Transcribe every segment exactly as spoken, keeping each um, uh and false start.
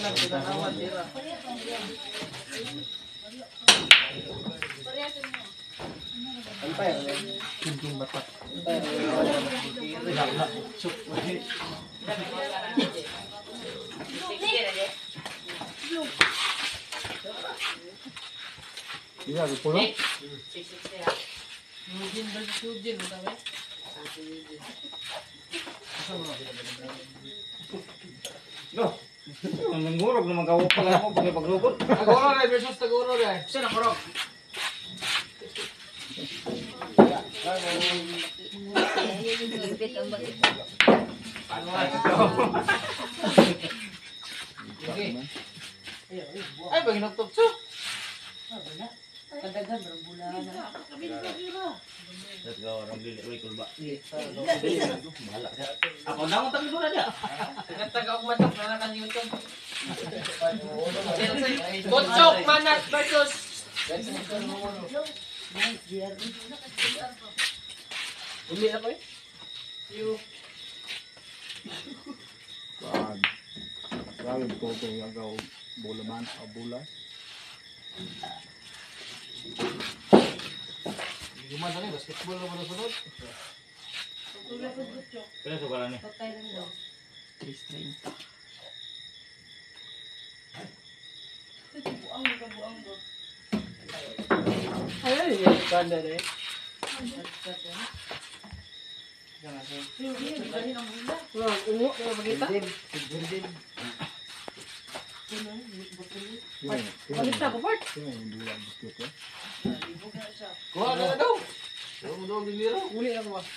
Kunting bata. Iya, pulo. Yujin dan Yujin utama. No. Mengurog naman kawo pala mo pag paglubot. Taguro na versus taguro na. Sino murog? Ay, bagi nagtupso. Kadaghan berbulan. Let's go, orang beli uy kulba. Bahala siya. Ako na mo tang dula dia. Taga og matok na kan YouTube. Kocok Manat versus Uli apa eh? You. Pag Grabe po ito yung agaw bulaman o bula. Gimana nih basketball lo pada sunod? Kaya suka ni. Ay, ya kanda deh. Jangan sih. Lo, ungu kalau begitu. Balita po, Bart. Kuha na na daw. Daw daw dilira. Uli na ba?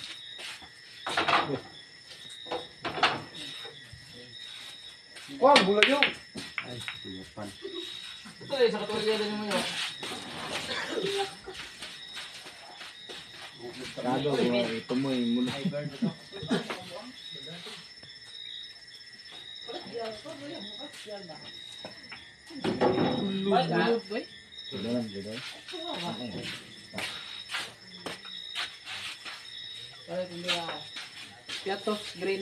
Kuha, bulat yung. Ay, tuyapan. Ito eh, sa katuloy yan mo yun. Kado, ito mo yung mula. Baik, baik. Dalam, dalam. Baik, hindi na. Piatos, green.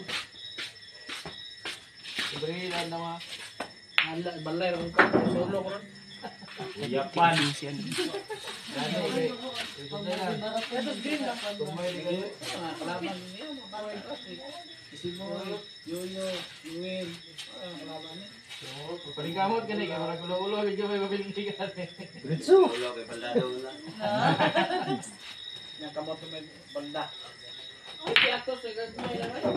Green, ano nama. Ala, balay, rin ko. Solo ko rin. Tuyapan. Piatos, green lang. Tumay di kayo. Kalaban niya, mabaway ko. Isimoy, yoyo, yuwin. Kalaban niya. Panigamot ka na, kaya marang ulo-ulo, medyo may mabiling tigan eh. Diretso. Ulo kay baldado na. Nakamot may balda. Ay, piatos, ay gagawin na ba?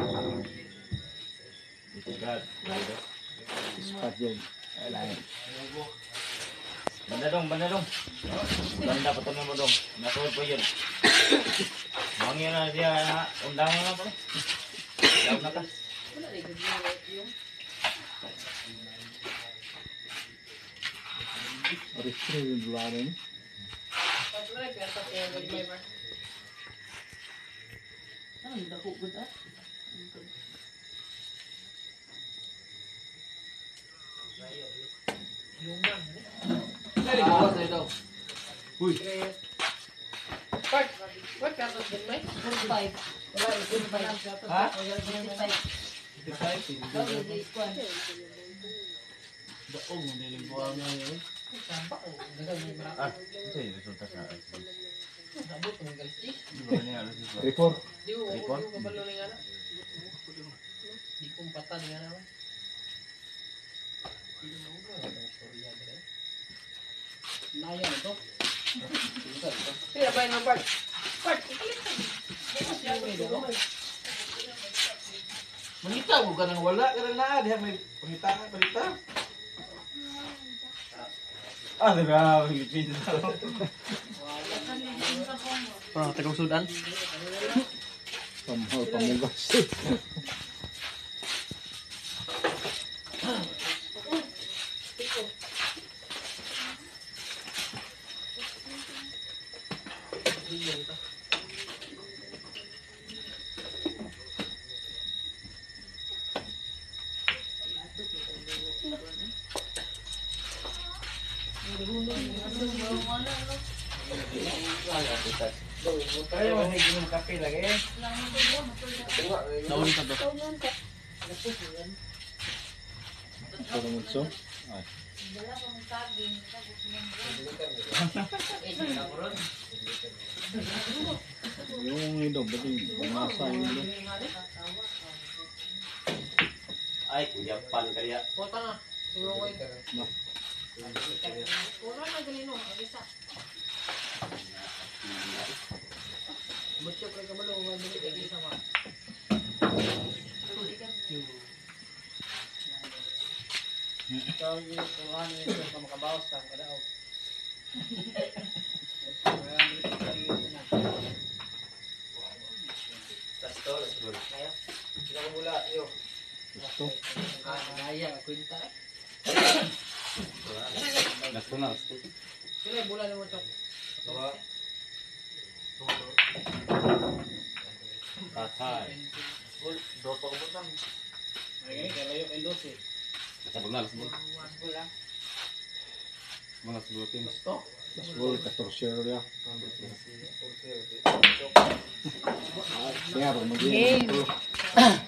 Itigat. Ispat yan. Ay, lain. Banda dong, banda dong. Banda patungin mo dong. Nasuot po yun. Mangyan na siya na undangan na pala. Lawag na ka. Aristri yung bulanan. Ano dako gud ah? Dali ko sa ito. Uy. Part, part piatos din may? forty-five. Wala, good pa lang piatos. Ha? forty-five. Daw di kwan. Daong, hindi yung buwan nga yun. Ah, ito yung resulta sa akin. Nabot ng galit. Di ba niya alas ito? Report. Di ko, di Report? ko kabalo ni nga na. Di ko empatan nga naman. Di ko maugwa. Ang storya ba rin? Naya ito. Sila ba yung part? Part, mangita mo ka nang wala ka nang naa. Diha may pangita ka, palita. Ah, grabe. Pilipino na lang. Ah, tagaw sudan. Somehow, pamugas. Kaya mo higit ng kape lagi. Nauli ka to. Pero mucho. Ay. Yung ilo, ba't yung bumasa yung ilo? Ay, kuya pan kaya. Puta nga. Siguro ko ito. No. Wala na ganino. Ang isa. Butyo kay kabalo. Mabili kay isa ma. Ikaw yung kuhan nito sa makabawas ka. Kada out. Tasto, siguro. Kaya? Sila ko mula. Yo. Gusto. Ah, naya. Kwenta eh. Gusto na. Sila yung bula mo chok. Tatay. Do pa ko butang. Ay, kalayo kay dosi. Kasabog na, lasbog. Bula. Mga subutin. Gusto? Gasbol, katorsero ya. Kaya, mag-iwan.